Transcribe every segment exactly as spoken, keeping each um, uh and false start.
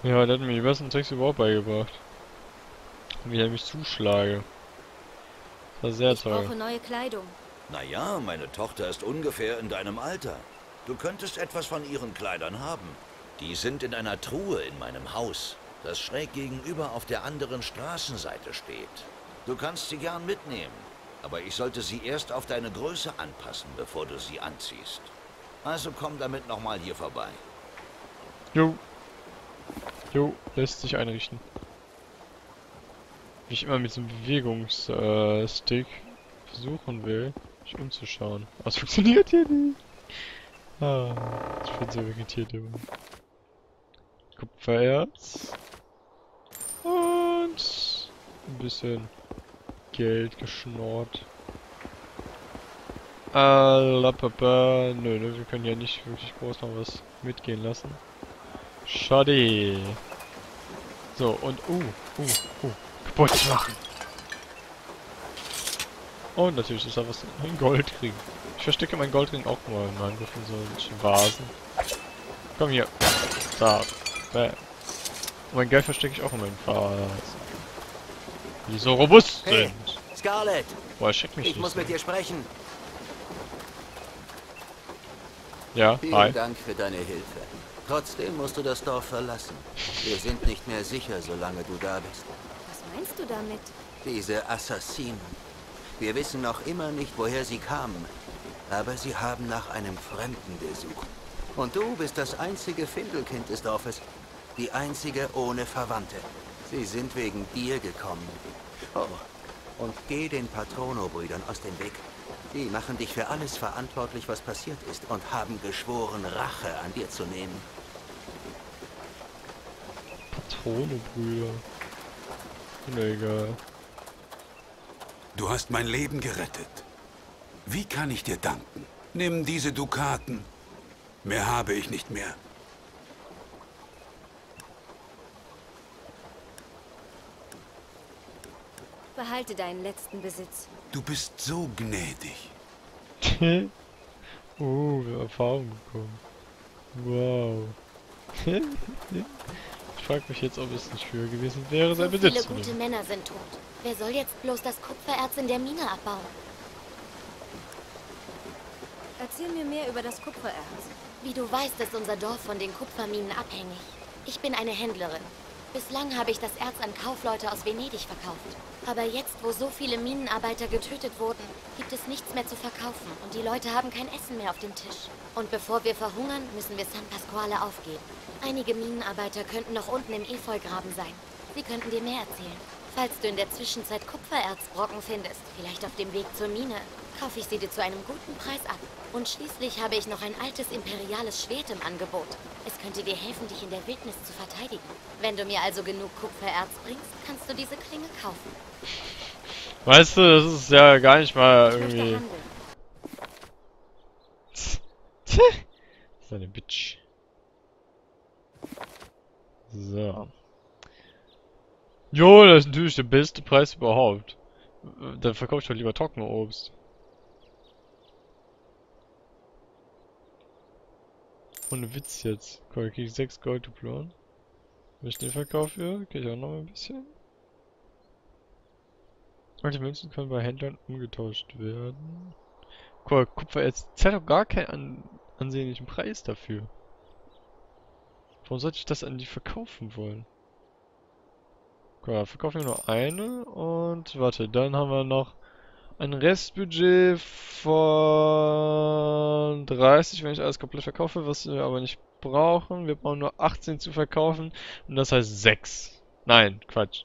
Ja, der hat mir die besten Tricks überhaupt beigebracht. Wie er mich zuschlage. Das war sehr Ich toll. brauche neue Kleidung. Naja, meine Tochter ist ungefähr in deinem Alter. Du könntest etwas von ihren Kleidern haben. Die sind in einer Truhe in meinem Haus, das schräg gegenüber auf der anderen Straßenseite steht. Du kannst sie gern mitnehmen, aber ich sollte sie erst auf deine Größe anpassen, bevor du sie anziehst. Also komm damit nochmal hier vorbei. Jo. Jo, lässt sich einrichten. Wie ich immer mit diesem Bewegungsstick versuchen will, mich umzuschauen. Aber es funktioniert hier nicht. Ah, ich bin so irritiert immer. Kupfererz. Und ein bisschen Geld geschnort. Alapapa. Nö, nö, wir können ja nicht wirklich groß noch was mitgehen lassen. Schade. So, und uh, uh, uh. Kaputt machen. Und natürlich ist da was ein Goldring. Ich verstecke meinen Goldring auch mal in meinen in solchen Vasen. Komm hier. Da. Bäh. Und mein Geld verstecke ich auch in meinen Vasen. Die so robust Hey, sind. Scarlett! Boah, schick mich Ich nicht muss so. mit dir sprechen. Ja, Vielen hi. Dank für deine Hilfe. Trotzdem musst du das Dorf verlassen. Wir sind nicht mehr sicher, solange du da bist. Was meinst du damit? Diese Assassinen. Wir wissen noch immer nicht, woher sie kamen. Aber sie haben nach einem Fremden gesucht. Und du bist das einzige Findelkind des Dorfes. Die einzige ohne Verwandte. Sie sind wegen dir gekommen. Oh, und geh den Patrono-Brüdern aus dem Weg. Die machen dich für alles verantwortlich, was passiert ist, und haben geschworen, Rache an dir zu nehmen. Patronebrüder. Na egal. Du hast mein Leben gerettet. Wie kann ich dir danken? Nimm diese Dukaten. Mehr habe ich nicht mehr. Behalte deinen letzten Besitz. Du bist so gnädig. Oh, wir haben Erfahrung bekommen. Wow. Ich frage mich jetzt, ob es nicht früher gewesen wäre, sein So Besitz viele zu gute nehmen. Männer sind tot. Wer soll jetzt bloß das Kupfererz in der Mine abbauen? Erzähl mir mehr über das Kupfererz. Wie du weißt, ist unser Dorf von den Kupferminen abhängig. Ich bin eine Händlerin. Bislang habe ich das Erz an Kaufleute aus Venedig verkauft. Aber jetzt, wo so viele Minenarbeiter getötet wurden, gibt es nichts mehr zu verkaufen und die Leute haben kein Essen mehr auf dem Tisch. Und bevor wir verhungern, müssen wir San Pasquale aufgeben. Einige Minenarbeiter könnten noch unten im Efeugraben sein. Sie könnten dir mehr erzählen. Falls du in der Zwischenzeit Kupfererzbrocken findest, vielleicht auf dem Weg zur Mine, kaufe ich sie dir zu einem guten Preis ab. Und schließlich habe ich noch ein altes imperiales Schwert im Angebot. Es könnte dir helfen, dich in der Wildnis zu verteidigen. Wenn du mir also genug Kupfererz bringst, kannst du diese Klinge kaufen. Weißt du, das ist ja gar nicht mal Ich möchte irgendwie... handeln. Das ist eine Bitch. So. Jo, das ist natürlich der beste Preis überhaupt. Dann verkaufe ich doch lieber Trockenobst. Ohne Witz jetzt. Guck, ich krieg sechs Goldduplonen. Wenn ich den verkaufe, krieg ich auch noch ein bisschen. Und die Münzen können bei Händlern umgetauscht werden. Guck mal, Kupfererz zahlt doch gar keinen an ansehnlichen Preis dafür. Warum sollte ich das an die verkaufen wollen? Guck mal, verkaufen wir nur eine und warte, dann haben wir noch ein Restbudget von dreißig, wenn ich alles komplett verkaufe, was wir aber nicht brauchen. Wir brauchen nur achtzehn zu verkaufen und das heißt sechs. Nein, Quatsch.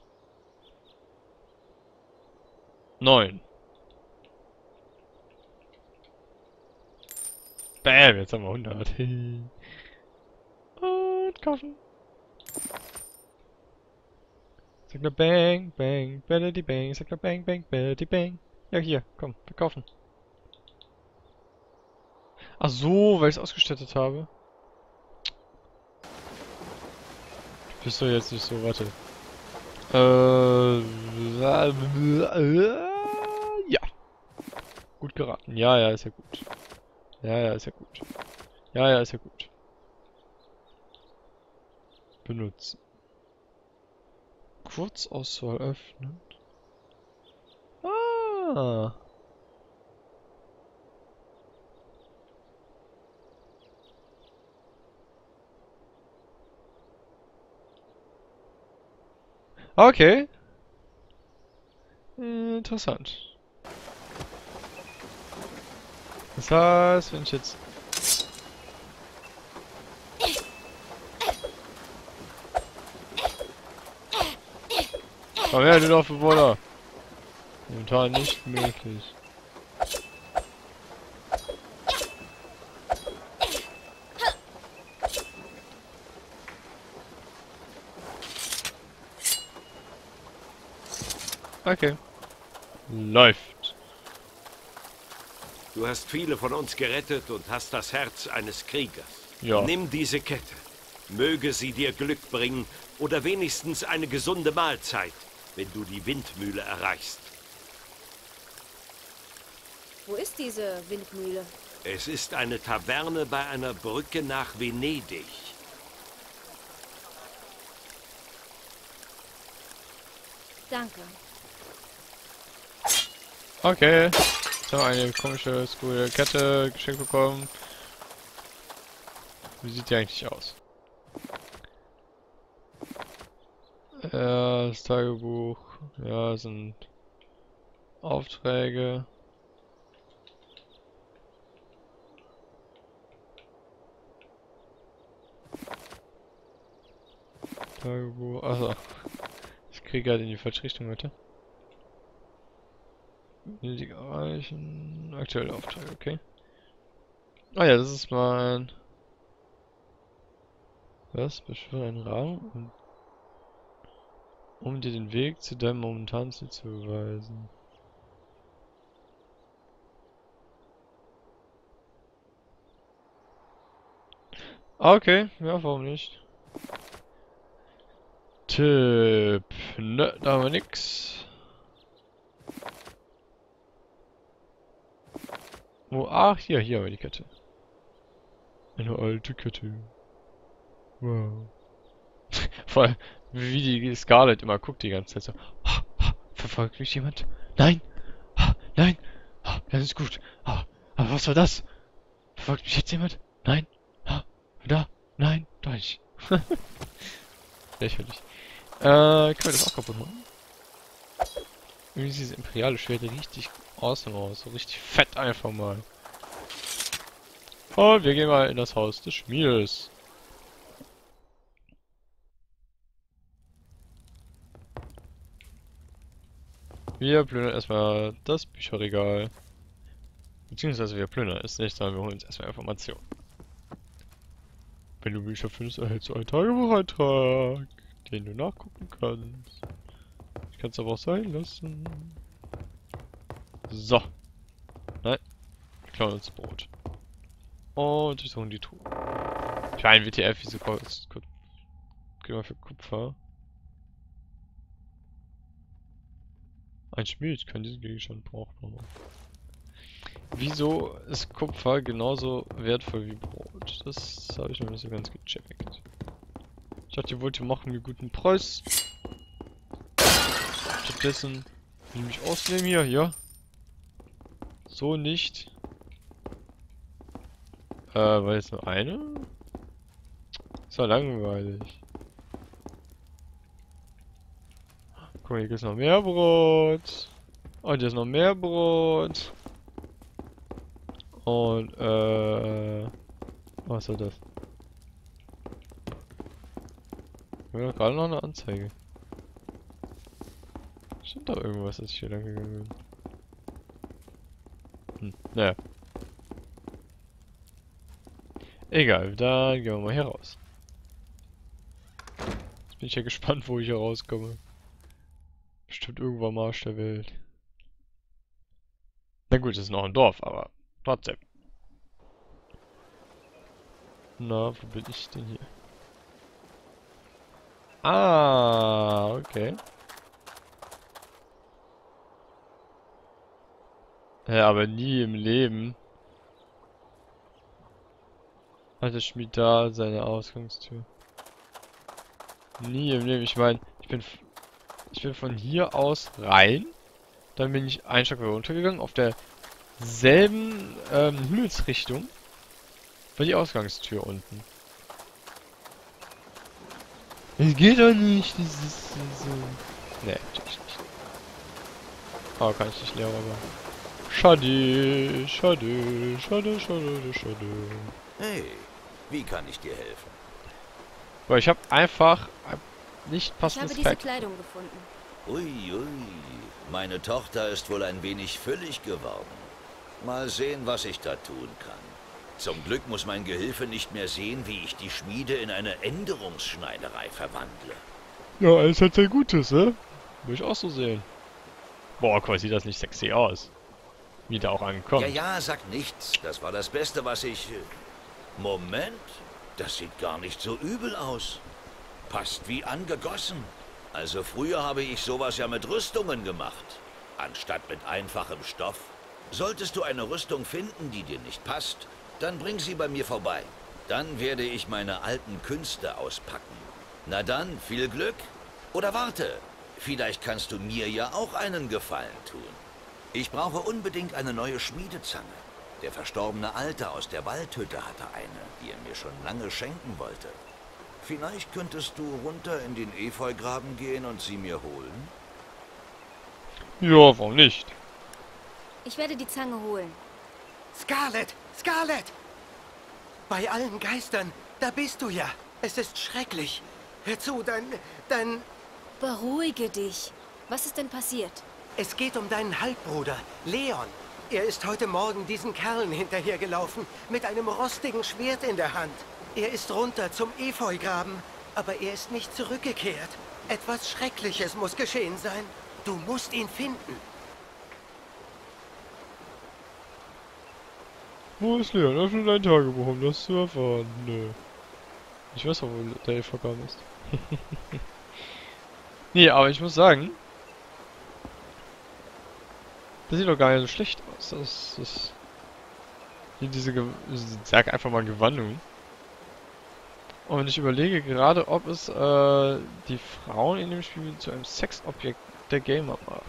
neun. Bäm, jetzt haben wir hundert. Und kaufen. Sag nur bang, bang, bellity bang. Sag nur bang, bang, bellity bang. Ja, hier, komm, verkaufen. Ach so, weil ich es ausgestattet habe. Du bist doch jetzt nicht so, warte. Äh, ja. Gut geraten. Ja, ja, ist ja gut. Ja, ja, ist ja gut. Ja, ja, ist ja gut. Benutzen. Kurzauswahl öffnen. Ah. Okay. Interessant. Das heißt, wenn ich jetzt... Komm her, du Dorfbewohner! Momentan nicht möglich. Okay. Läuft. Du hast viele von uns gerettet und hast das Herz eines Kriegers. Ja. Nimm diese Kette. Möge sie dir Glück bringen oder wenigstens eine gesunde Mahlzeit, wenn du die Windmühle erreichst. Wo ist diese Windmühle? Es ist eine Taverne bei einer Brücke nach Venedig. Danke. Okay. Jetzt haben wir eine komische, skurrile Kette geschenkt bekommen. Wie sieht die eigentlich aus? Ja, das Tagebuch. Ja, sind Aufträge. Tagebuch. Achso. Ich kriege gerade in die falsche Richtung, bitte. Venedig erreichen. Aktuelle Aufträge, okay. Ah ja, das ist mein... Was? Beschwöre einen Rahmen, um, um dir den Weg zu deinem momentanen Ziel zu beweisen. Okay, ja, warum nicht? Tipp. Ne, da haben wir nix. Wo? Ach, hier, hier haben wir die Kette. Eine alte Kette. Wow. Vor allem, wie die Scarlet immer guckt die ganze Zeit so. Ha, ha, verfolgt mich jemand? Nein! Ha, nein! Ha, das ist gut. Ha, aber was war das? Verfolgt mich jetzt jemand? Nein! Ha, da! Nein! Doch nicht. Lächerlich. Äh, können wir das auch kaputt machen? Irgendwie sieht dieses imperiale Schwert richtig awesome aus. So richtig fett einfach mal. Und wir gehen mal in das Haus des Schmiedes. Wir plündern erstmal das Bücherregal. Beziehungsweise wir plündern es nicht, sondern wir holen uns erstmal Informationen. Wenn du Bücher findest, erhältst du einen Tagebucheintrag, den du nachgucken kannst. Ich kann es aber auch sein lassen. So. Nein. Wir klauen uns Brot. Und durchsuchen die Truhe. Klein W T F, wieso kurz. Kriegen wir für Kupfer. Ein Schmied kann diesen Gegenstand brauchbar machen. Wieso ist Kupfer genauso wertvoll wie Brot? Das habe ich noch nicht so ganz gecheckt. Ich dachte, ihr wollt ihr machen mir guten Preis. Stattdessen will ich mich ausnehmen hier, ja? So nicht. Äh, war jetzt nur eine? Ist ja langweilig. Guck mal, hier gibt es noch mehr Brot. Und hier ist noch mehr Brot. Und, äh... was soll das? Wir haben gerade noch eine Anzeige. Stimmt da irgendwas, dass ich hier lang gegangen bin? Hm, naja. Egal, dann gehen wir mal hier raus. Jetzt bin ich ja gespannt, wo ich hier rauskomme. Bestimmt irgendwo am Arsch der Welt. Na gut, es ist noch ein Dorf, aber trotzdem. Na, wo bin ich denn hier? Ah, okay. Ja, aber nie im Leben hat der Schmied da seine Ausgangstür. Nie im Leben. Ich meine, ich bin... Ich bin von hier aus rein. Dann bin ich einen Stock runtergegangen. Auf derselben ähm, Himmelsrichtung war die Ausgangstür unten. Es geht doch nicht. Das ist so. Nee, natürlich nicht. Aber kann ich nicht leer, aber. Schade, schade, schade, schade, schade. Hey, wie kann ich dir helfen? Weil ich habe einfach nicht Ich habe passendes diese Pack. Kleidung gefunden. Ui, ui. Meine Tochter ist wohl ein wenig füllig geworden. Mal sehen, was ich da tun kann. Zum Glück muss mein Gehilfe nicht mehr sehen, wie ich die Schmiede in eine Änderungsschneiderei verwandle. Ja, alles hat sein Gutes, ne? Will ich auch so sehen. Boah, guck mal, sieht das nicht sexy aus. Wie da auch ankommt. Ja, ja, sag nichts. Das war das Beste, was ich... Moment, das sieht gar nicht so übel aus. Passt wie angegossen. Also früher habe ich sowas ja mit Rüstungen gemacht, anstatt mit einfachem Stoff. Solltest du eine Rüstung finden, die dir nicht passt, dann bring sie bei mir vorbei. Dann werde ich meine alten Künste auspacken. Na dann, viel Glück. Oder warte, vielleicht kannst du mir ja auch einen Gefallen tun. Ich brauche unbedingt eine neue Schmiedezange. Der verstorbene Alte aus der Waldhütte hatte eine, die er mir schon lange schenken wollte. Vielleicht könntest du runter in den Efeugraben gehen und sie mir holen? Ja, warum nicht? Ich werde die Zange holen. Scarlet! Scarlet! Bei allen Geistern, da bist du ja. Es ist schrecklich. Hör zu, dein... dein... Beruhige dich. Was ist denn passiert? Es geht um deinen Halbbruder, Leon. Er ist heute Morgen diesen Kerlen hinterhergelaufen, mit einem rostigen Schwert in der Hand. Er ist runter zum Efeugraben, aber er ist nicht zurückgekehrt. Etwas Schreckliches muss geschehen sein. Du musst ihn finden. Wo ist Leon? Öffne dein Tagebuch, um das zu erfahren. Nö. Ich weiß auch, wo der Efeugraben ist. Nee, aber ich muss sagen, das sieht doch gar nicht so schlecht aus. Das ist... Hier diese... Ge ich sag einfach mal Gewandung. Und ich überlege gerade, ob es äh, die Frauen in dem Spiel zu einem Sexobjekt der Gamer macht.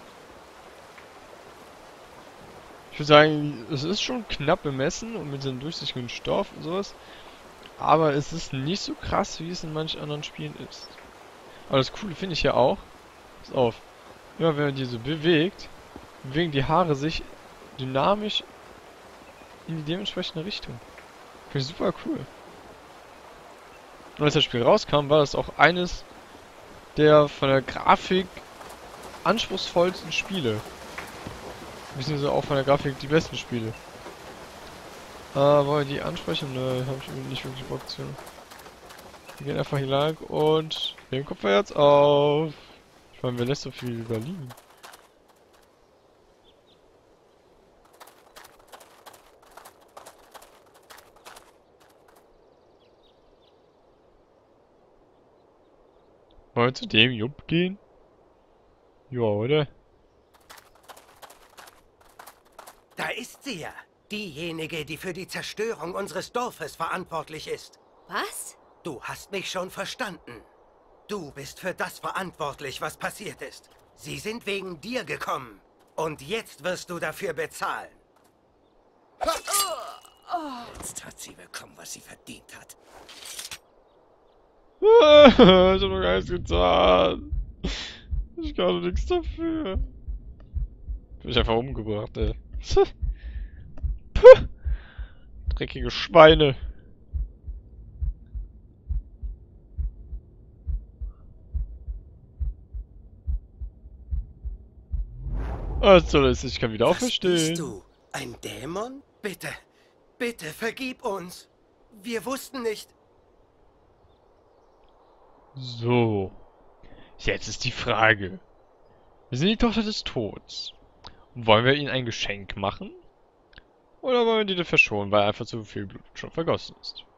Ich würde sagen, es ist schon knapp bemessen und mit dem durchsichtigen Stoff und sowas. Aber es ist nicht so krass, wie es in manchen anderen Spielen ist. Aber das Coole finde ich ja auch, pass auf, immer wenn man die so bewegt, bewegen die Haare sich dynamisch in die dementsprechende Richtung. Finde ich super cool. Und als das Spiel rauskam, war das auch eines der von der Grafik anspruchsvollsten Spiele. Beziehungsweise auch von der Grafik die besten Spiele. Äh, wollen wir die ansprechen? Ne, habe ich nicht wirklich Bock zu. Wir gehen einfach hier lang und nehmen Kupfererz auf. Ich meine, wer lässt so viel da liegen? Wollen wir zu dem Jupp gehen? Ja, oder? Da ist sie ja. Diejenige, die für die Zerstörung unseres Dorfes verantwortlich ist. Was? Du hast mich schon verstanden. Du bist für das verantwortlich, was passiert ist. Sie sind wegen dir gekommen. Und jetzt wirst du dafür bezahlen. Jetzt hat sie bekommen, was sie verdient hat. Ich hab doch gar nichts getan. Ich kann doch nichts dafür. Bin ich einfach umgebracht, ey. Puh. Dreckige Schweine. Was soll das? Ich kann wieder auferstehen. Was bist du? Ein Dämon? Bitte, bitte, vergib uns. Wir wussten nicht... So. Jetzt ist die Frage. Wir sind die Tochter des Todes. Wollen wir ihnen ein Geschenk machen? Oder wollen wir die verschonen, weil einfach zu viel Blut schon vergossen ist?